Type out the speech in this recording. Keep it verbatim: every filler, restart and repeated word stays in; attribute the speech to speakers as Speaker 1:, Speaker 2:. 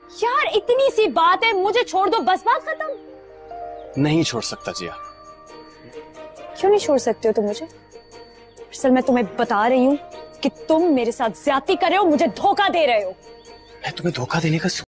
Speaker 1: यार इतनी सी बात है, मुझे छोड़ दो, बस बात खत्म।
Speaker 2: नहीं छोड़ सकता जिया।
Speaker 1: क्यों नहीं छोड़ सकते हो तुम मुझे? दरअसल मैं तुम्हें बता रही हूँ कि तुम मेरे साथ ज्यादती कर रहे हो, मुझे धोखा दे रहे हो।
Speaker 2: मैं तुम्हें धोखा देने का